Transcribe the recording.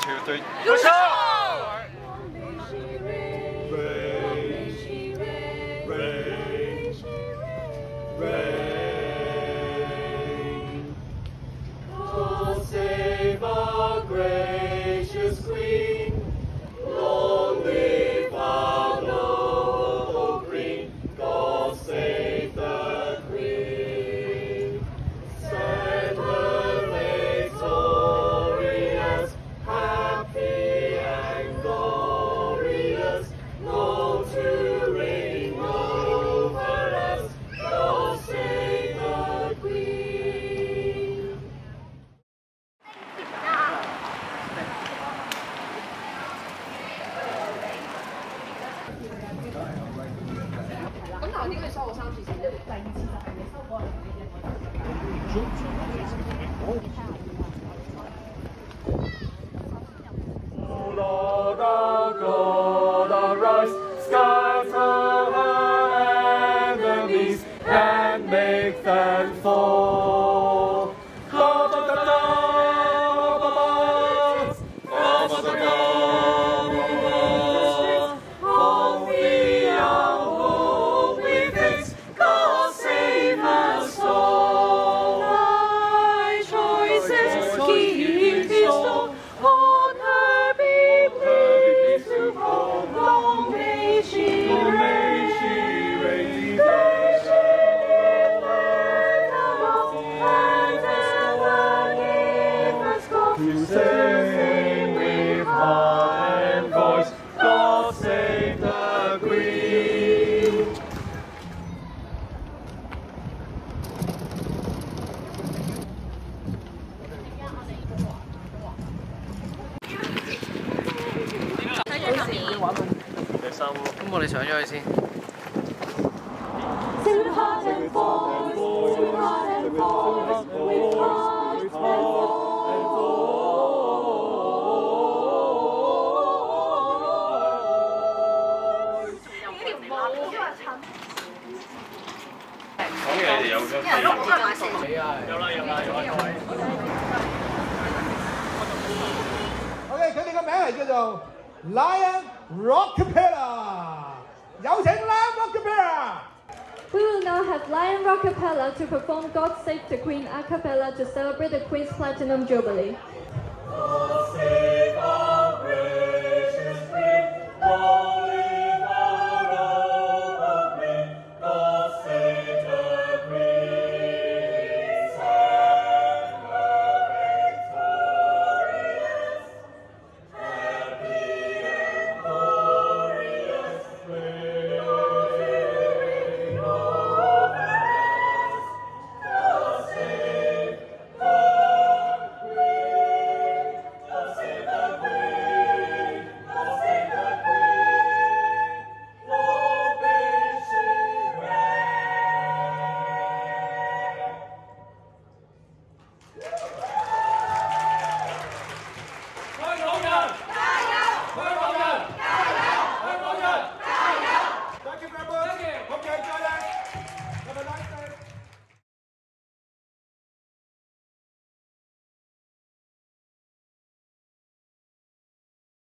2, 3. Push up! God save our gracious Queen. Long live our noble Queen. God save the Queen. Send her victorious, happy and glorious, long to reign over us. God save the Queen. 咁頭點解收我3次先？第2次就係你收過嚟嘅。 Lord our God, arise, scatter her enemies, and make them fall. Only our hope we fix, God save us all. Thy choicest keep bestow, on her be pleased to fall. Long may she reign, may she live above, and ever give us God to sing with heart and voice. God save the Queen. 咁我哋上咗去先。 Sing heart and voice, sing heart and voice, with heart and voice. 講嘢有咗。有啦。 OK， 佢哋個名係叫做 Lion Rockappella， 有請 Lion Rockappella。 We will now have Lion Rockappella to perform God Save the Queen A Cappella to celebrate the Queen's Platinum Jubilee. God save